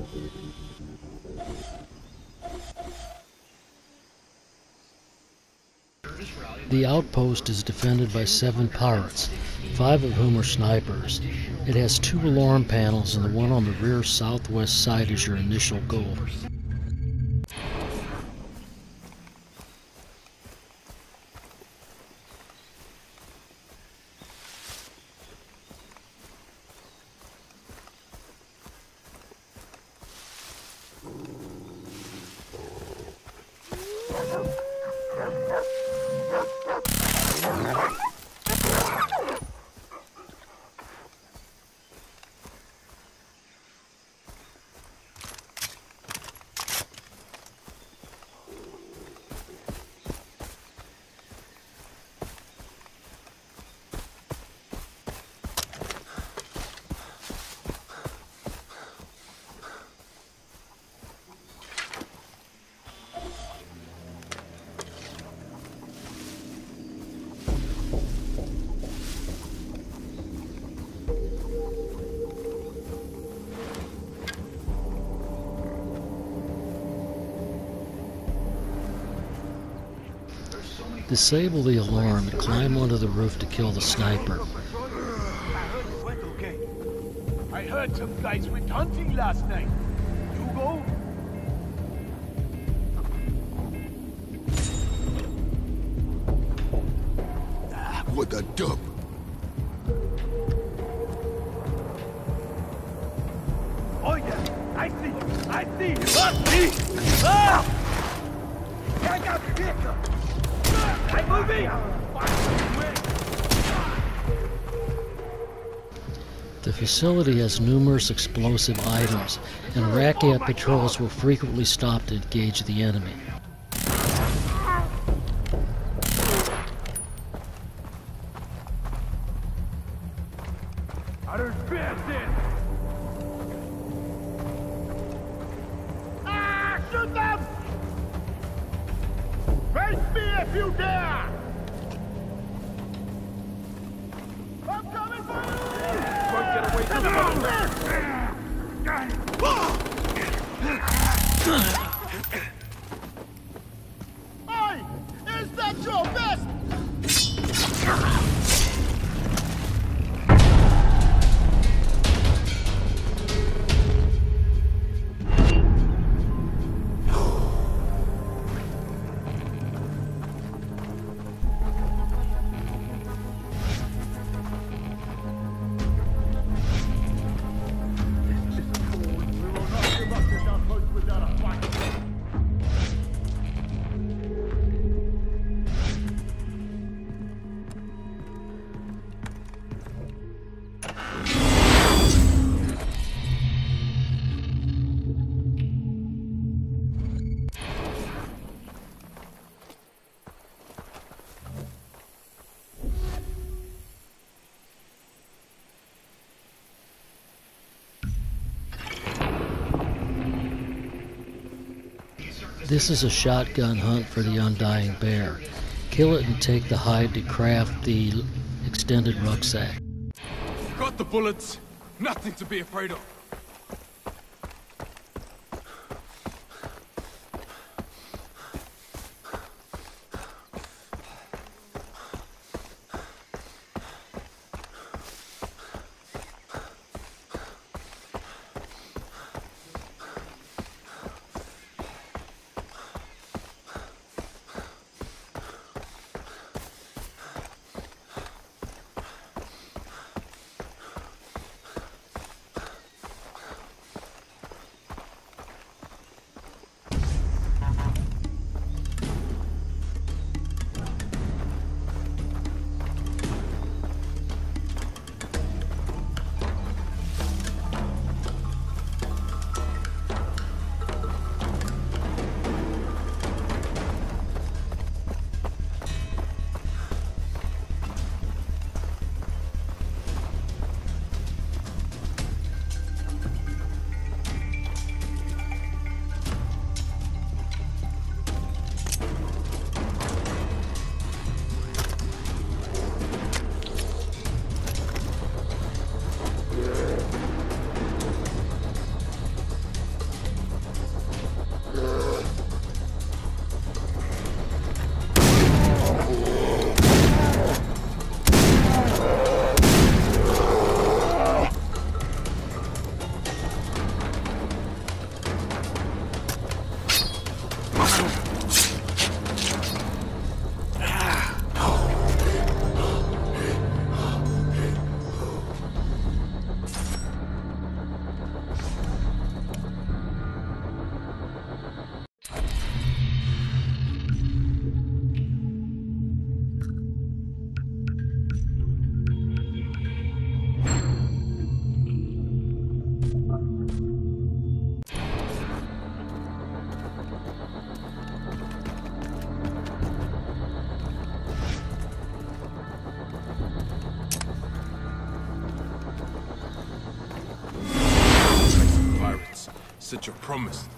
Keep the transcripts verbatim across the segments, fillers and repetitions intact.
The outpost is defended by seven pirates, five of whom are snipers. It has two alarm panels, and the one on the rear southwest side is your initial goal. Disable the alarm and climb onto the roof to kill the sniper. I heard some guys went hunting last night. You go? Ah, what a dump. Oh yeah, I see, I see, I see! Ah! I got the vehicle! I'm moving! The facility has numerous explosive items, and Rakiat patrols will frequently stop to engage the enemy. Ah, shoot them! Face me if you dare! I'm coming for you! Won't get away from Hey! Is that your best? This is a shotgun hunt for the Undying Bear. Kill it and take the hide to craft the extended rucksack. Got the bullets. Nothing to be afraid of. Said you promised.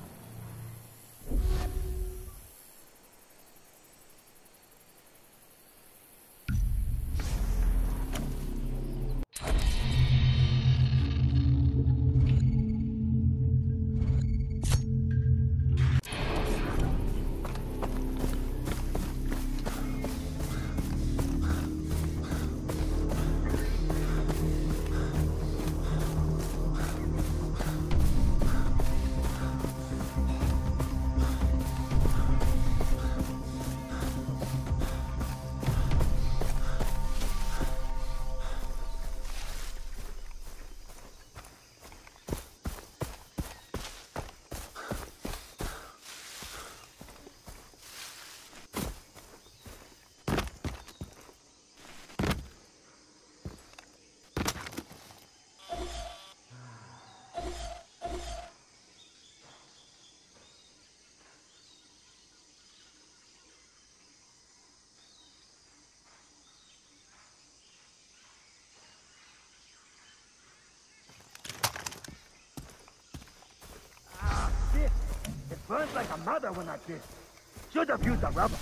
Burns like a mother when I kiss. Should have used a rubber.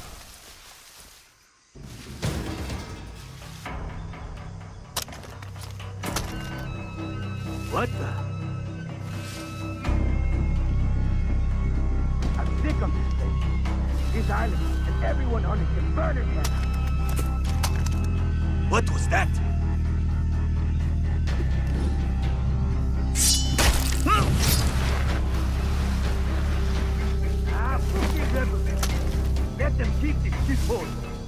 What the? I'm sick of this place. This island and everyone on it can burn in hell. What was that? Let them keep this shit full.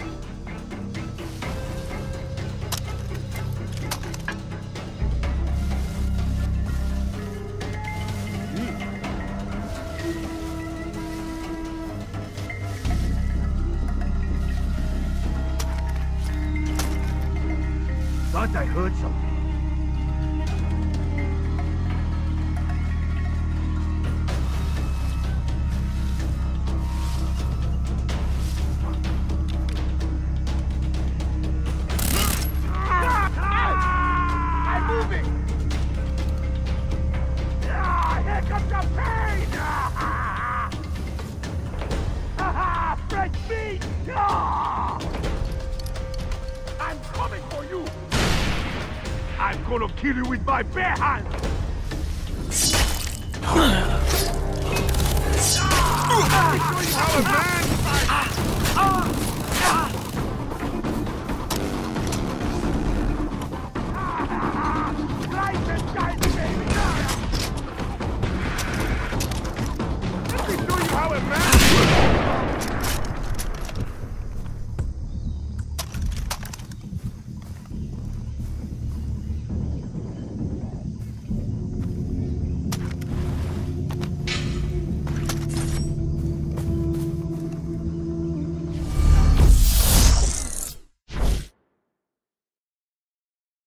Thought I heard something. I'm gonna kill you with my bare hands! Ah!